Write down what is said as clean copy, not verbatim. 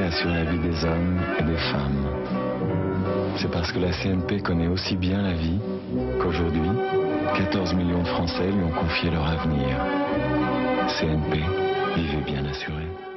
assure la vie des hommes et des femmes. C'est parce que la CNP connaît aussi bien la vie qu'aujourd'hui, 14 millions de Français lui ont confié leur avenir. CNP, vivez bien assurés.